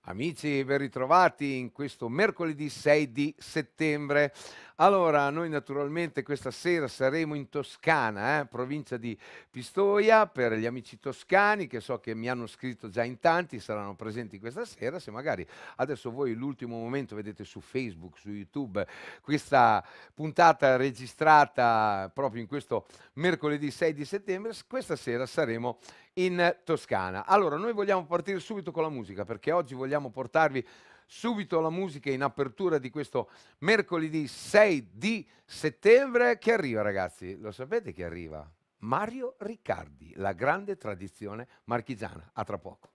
Amici, ben ritrovati in questo mercoledì 6 di settembre. Allora, noi naturalmente questa sera saremo in Toscana, provincia di Pistoia, per gli amici toscani che so che mi hanno scritto già in tanti, saranno presenti questa sera. Se magari adesso voi l'ultimo momento vedete su Facebook, su YouTube, questa puntata registrata proprio in questo mercoledì 6 di settembre, questa sera saremo in Toscana. Allora, noi vogliamo partire subito con la musica perché oggi vogliamo portarvi subito la musica in apertura di questo mercoledì 6 di settembre che arriva, ragazzi. Lo sapete che arriva? Mario Riccardi, la grande tradizione marchigiana. A tra poco.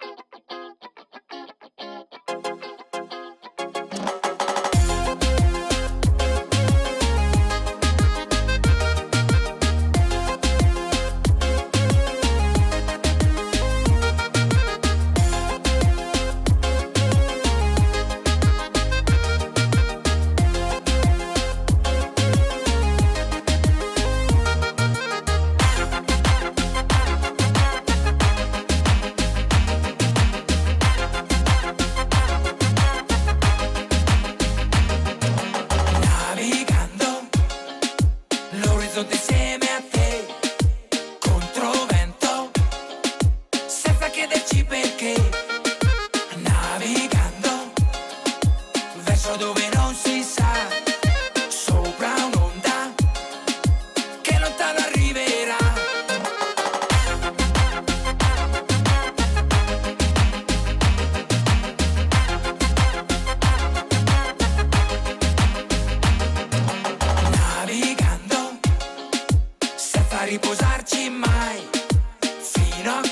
Insieme a te, controvento, senza chiederci perché, navigando verso dove non si sa, sopra un'onda che lontano arriverà. Riposarci mai, fino a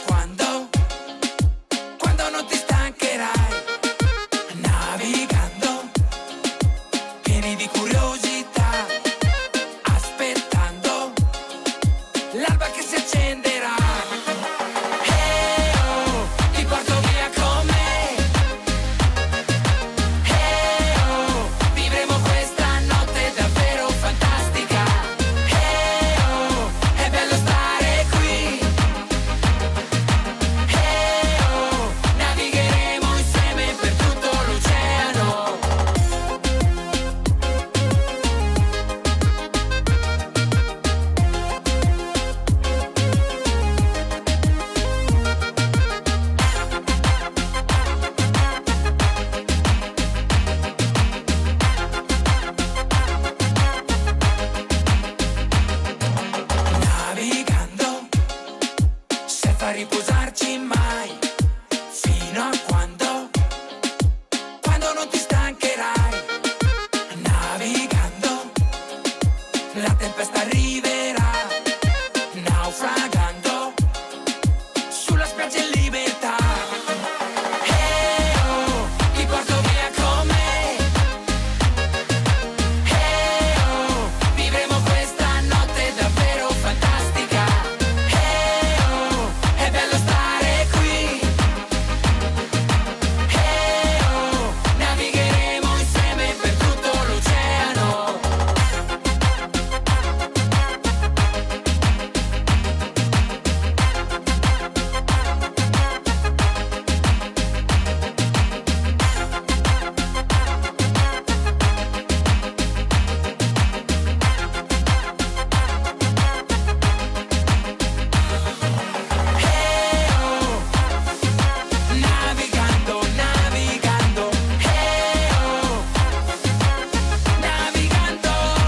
quando non ti stancherai, navigando, pieni di curiosità, aspettando l'alba che si accenderà. Oh, ti porto via con me. Oh, vivremo questa notte davvero fantastica. Riposarci mai, fino a quando non ti stancherai, navigando, la tempesta arriverà, naufragando, sulla spiaggia in libertà. Oh, ti porto via con me. Oh, vivremo questa notte davvero fantastica. È bello stare qui. Navigheremo insieme per tutto l'oceano. Navigando, navigando, navigando,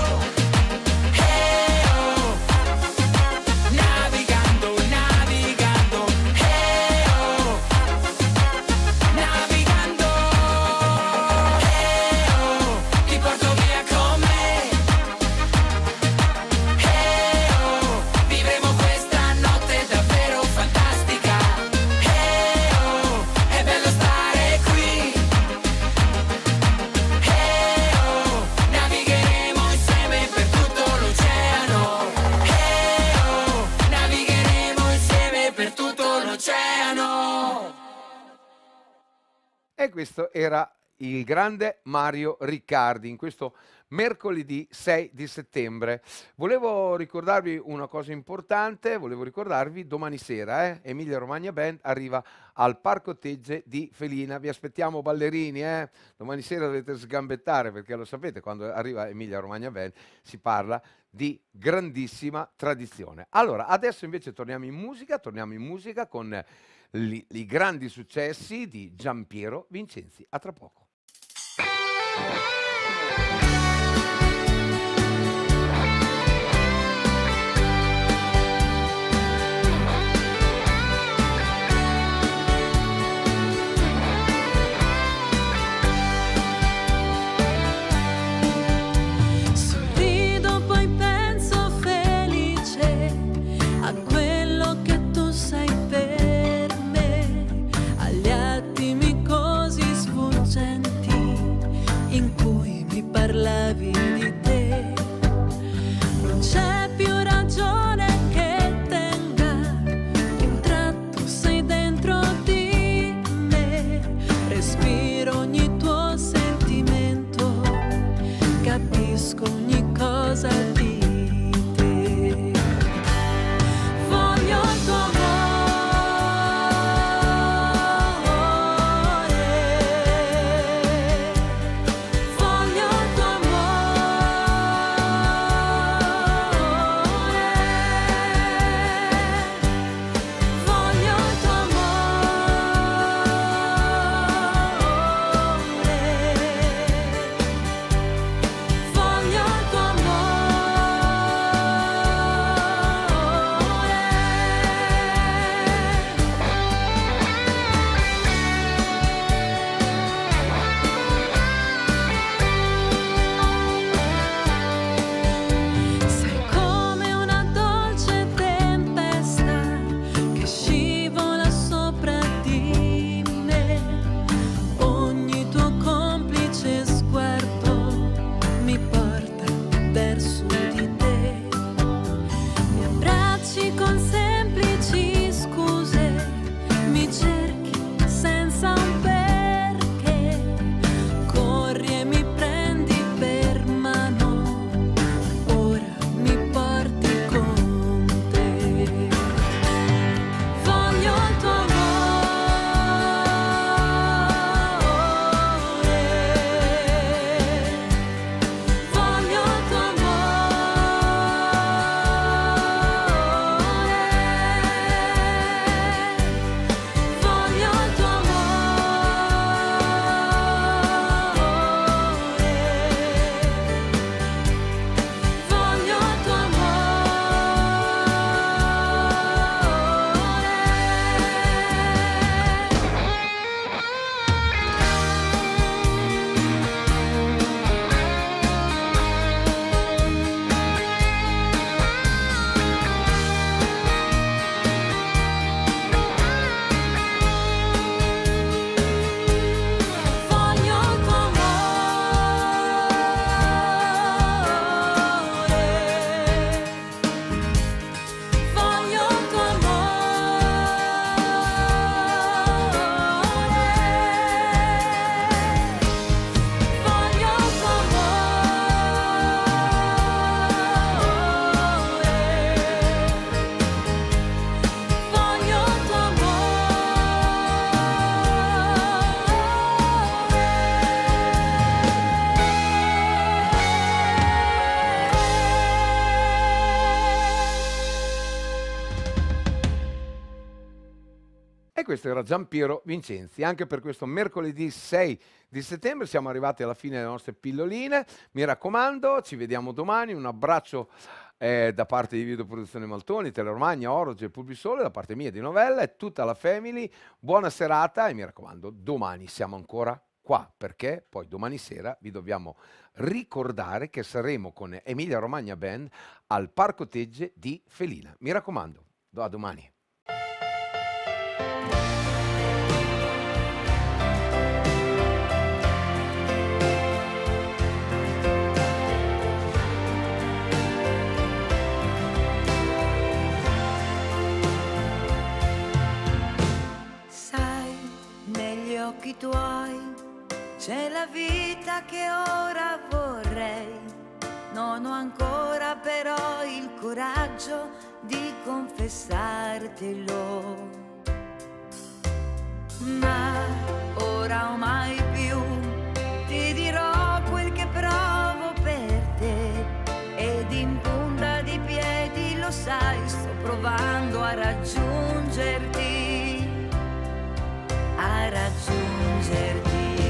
navigando, navigando, navigando, ti porto via con me. Vivremo questa notte davvero fantastica. È bello stare qui. Navigheremo insieme per tutto l'oceano. Navigheremo insieme per tutto l'oceano. E questo era il grande Mario Riccardi in questo mercoledì 6 di settembre. Volevo ricordarvi una cosa importante, volevo ricordarvi domani sera Emilia Romagna Band arriva al Parco Tegge di Felina. Vi aspettiamo ballerini, domani sera dovete sgambettare perché lo sapete, quando arriva Emilia Romagna Band si parla di grandissima tradizione. Allora, adesso invece torniamo in musica con i grandi successi di Giampiero Vincenzi. A tra poco. Sorrido, poi penso felice a quello che tu sei per me, agli attimi così sfuggenti in cui mi parlavi di te. Non c'è più ragione che tenga, un tratto sei dentro di me, respiro ogni tuo sentimento, capisco ogni cosa di te. Voglio il tuo amore, voglio il tuo amore, voglio il tuo amore, voglio il tuo amore. Sei come una dolce tempesta che scivola sopra di me, ogni tuo complice sguardo mi porta verso di te. Mi abbracci con semplici scuse, mi cerchi senza un perché, corri e mi prendi per mano, ora mi porti con te. Voglio il tuo amore, voglio il tuo amore, voglio il tuo amore, voglio il tuo voglio il tuo amore, voglio il tuo amore, voglio il tuo amore, voglio il tuo E questo era Giampiero Vincenzi. Anche per questo mercoledì 6 di settembre siamo arrivati alla fine delle nostre pilloline. Mi raccomando, ci vediamo domani. Un abbraccio da parte di Videoproduzione Maltoni, Teleromagna, Oroge, Pulbisole, da parte mia di Novella e tutta la family. Buona serata e mi raccomando, domani siamo ancora qua perché poi domani sera vi dobbiamo ricordare che saremo con Emilia Romagna Band al Parco Tegge di Felina. Mi raccomando, a domani. occhi tuoi c'è la vita che ora vorrei. Non ho ancora però il coraggio di confessartelo. Ma ora o mai più ti dirò quel che provo per te. Ed in punta di piedi lo sai, sto provando a raggiungerti, a raggiungerti.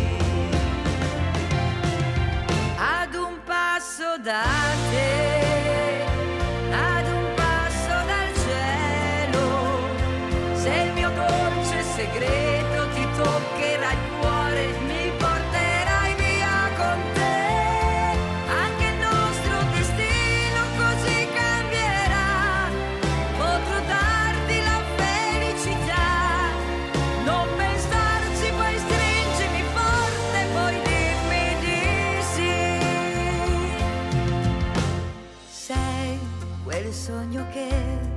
Ad un passo da te, ad un passo dal cielo, se il mio dolce segreto ti toccherà il cuore, mi porterai via con te. Anche il nostro destino così cambierà, potrò darti la felicità. Non pensarci, poi stringimi forte, poi dimmi di sì. Sei quel sogno che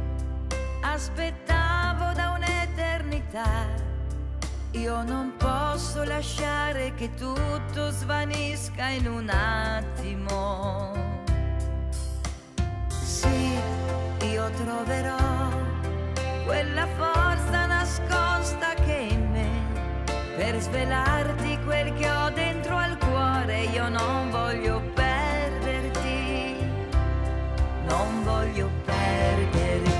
aspettavo da un'eternità. Io non posso lasciare che tutto svanisca in un attimo. Sì, io troverò quella forza nascosta che è in me per svelarti quel che ho dentro al cuore. Io non voglio perderti, non voglio perderti.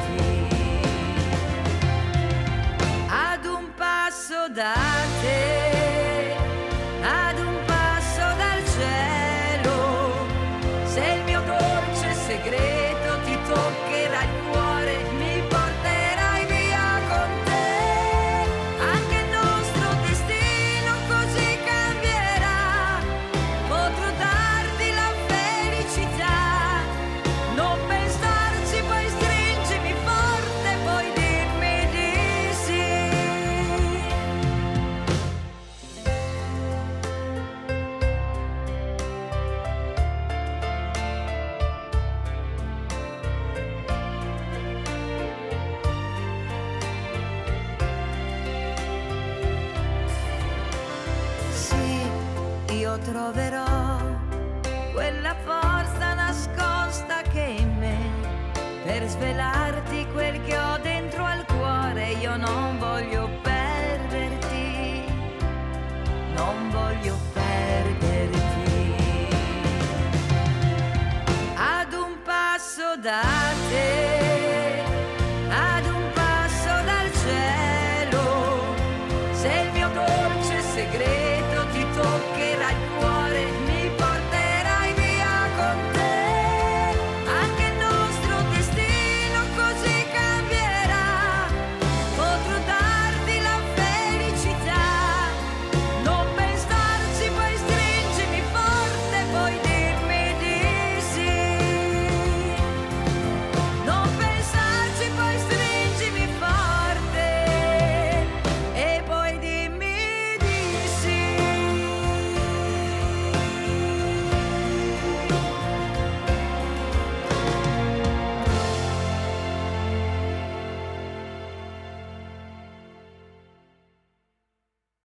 Ad un passo da te, ad un passo dal cielo, se il mio dolce segreto ti toccherà il cuore, mi porterai via con te. Anche il nostro destino così cambierà, potrò darti la felicità. Non pensarci, poi stringimi forte, poi dimmi di sì. Sì, io troverò quella forza nascosta che è in me per svelarti quel che ho dentro al cuore. Io non voglio perderti, non voglio perderti. Ad un passo da te,